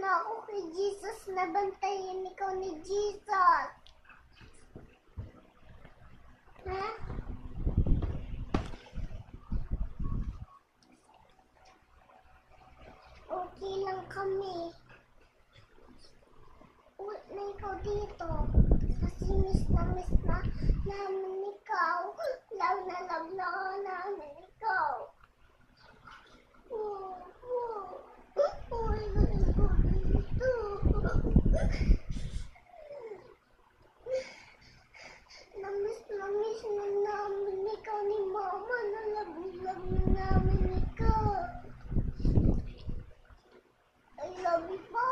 ako kay Jesus na bantayan ikaw ni Jesus. Ha? Okay lang kami. Uwi na ikaw dito. Kasi miss na namin ikaw. Love na namin ikaw. Uwi na ikaw dito. Namiss na namin ikaw ni Mama. Nalab na namin ikaw. I love you, Mama.